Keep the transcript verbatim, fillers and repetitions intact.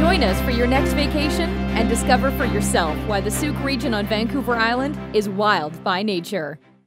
Join us for your next vacation and discover for yourself why the Sooke region on Vancouver Island is wild by nature.